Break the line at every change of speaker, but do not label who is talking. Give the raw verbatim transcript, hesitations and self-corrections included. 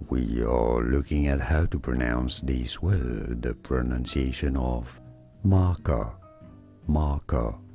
we are looking at how to pronounce this word, the pronunciation of Macca, Macca.